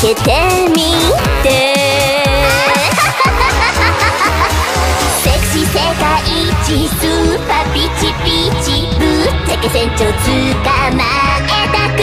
けてみてセクシー世界一スーパーピチピチぶっちゃけ船長捕まえた